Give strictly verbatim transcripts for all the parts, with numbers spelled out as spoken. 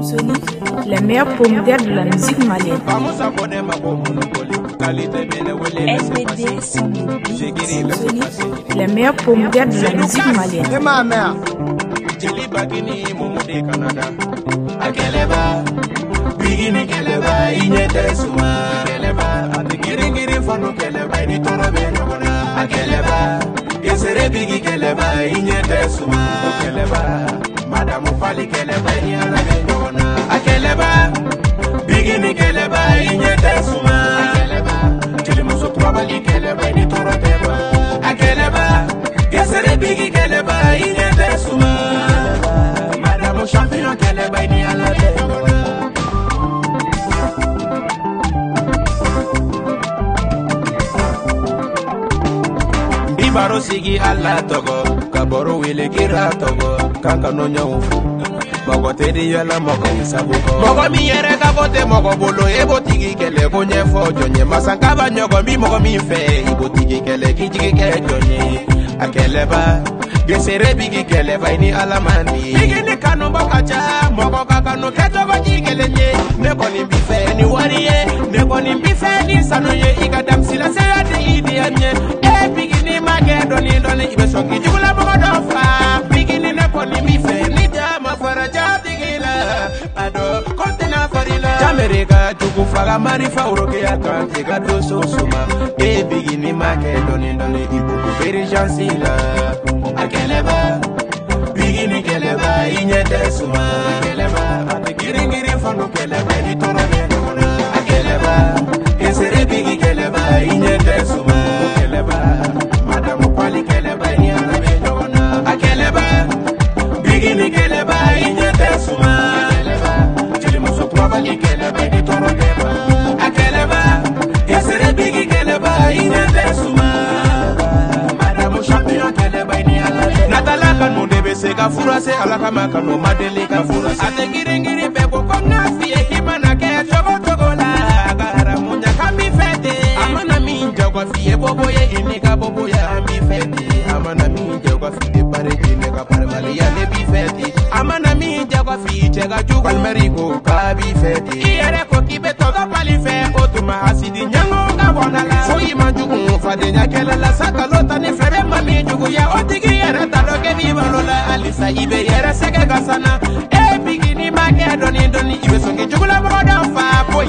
Sony, les meilleurs promoteurs de la musique malienne. S B D Sony, les meilleurs promoteurs de la musique malienne. Bigini keleba inyete suma keleba atigiri ngiri fanu keleba ni torobe ngona akeleba yesere bigi keleba inyete suma keleba madamu fali keleba ni alabe ngona akeleba bigini keleba inyete suma keleba tilimuso twabali keleba ni torobe akeleba yesere bigi keleba inyete suma madamu champion keleba ni alabe ngona. Baro sigi alla togo kaboro wile gira togo kanka no nyawfu mogo tedi yala mogo sabuko mogo mi yere kabote mogo bolo ebo tigi kele bonye fo jonye masanka ba nyogo mi mogo mi fe ibo tigi kele kijigi ke jonye akeleba gesere bigi kele baini alamandi bigi ni kanu bokacha mogo kaka no keto go jigele nye ne koni bi fe ni wariye ne koni bi fe ni sanoye igadam sila se ade idi anye e bigi ni doni doni ibe songi jugula mogo dofa bigini ne poni mi fe ni jama fara jadigila ado kontina farila Amerika jugu faga mari fa uroke atante ga do sosuma e bigini make doni doni ibu beri jansila akeleba bigini keleba inyete suma keleba atigiri ngiri fanu keleba ni torobe akeleba esere bigi keleba inyete suma keleba keleba ni alabe nyona akeleba bigini keleba inyete suma keleba tilimuso twabali keleba ni torokeba akeleba yesere bigi keleba inyete suma madamu champion keleba ni alabe natala kanu debe se ka furase alaka makano madele ka furase ategiri ngiri bebo kona fie himana ke chogo chogo la gara munya kambi fete amana minja kwa fie bobo ye inika bobo ya ambi fete amana minja kwa fie pare jine ka pare mali ya ne bi fete amana minja kwa fie chega jugo almeriko ka bi fete iyere ko kibe todo pali fe otuma hasidi nyango ka bonala so imanjugu fade nyakela la saka lota ni fere mami jugu ya otigi yere tadoke bi balola alisa ibe yere sege gasana e bigini make doni doni ibe songe jugula moda fa boy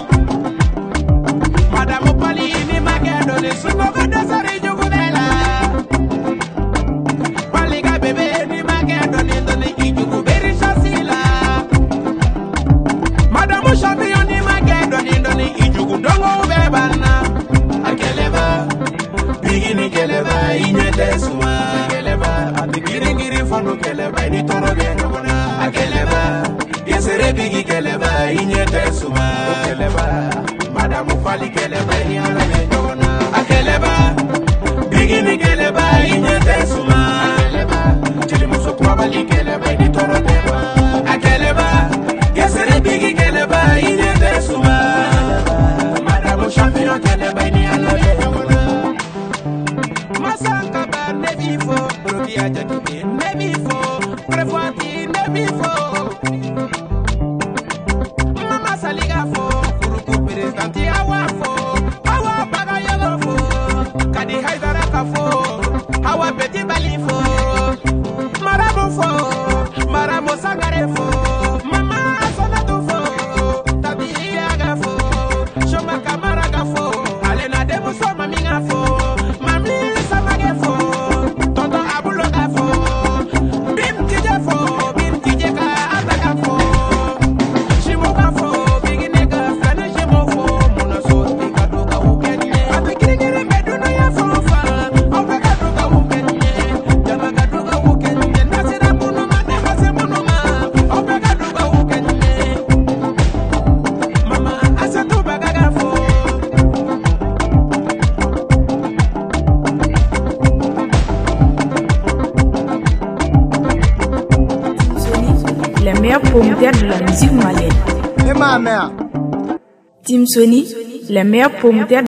madame pali ni make doni suko ko desare jugu dela pali ga bebe ni make doni doni ijugu beri chasila madame champion ni make doni doni ijugu dongo bebana akeleba bigini keleba inyete suma keleba atigiri ngiri fanu keleba ni toroge ngona akeleba yesere bigi keleba inyete suma keleba madamu fali keleba ni alabe ngona akeleba bigini keleba inyete suma keleba tilimuso twabali keleba ni toroge akeleba yesere bigi keleba inyete suma madamu champion keleba ni alabe ngona masanga ba nebifo rodi ajaki nebifo prefanti nebifo mama saliga fo kuruku presidenti awa fo awa baga yogo fo kadi haidara ka fo awa beti bali fo marabu fo marabu sangare fo mama sanatu fo tabi aga fo shoma kamara ga fo alena demu so maminga fo mami samage fo tonto abulo ga fo bim tije fo bim tije ka ataka fo shimo ga fo bigine ga fane shimo fo mona so tika doka ukenye atikirigiri meduno ya fo fa ope ga doka ukenye jama ga doka ukenye nasira bunu ma ne hase bunu ma ope ga doka ukenye mama asatu baga ga fo Les meilleurs promoteurs de la musique malienne. Team Sony, les meilleurs promoteurs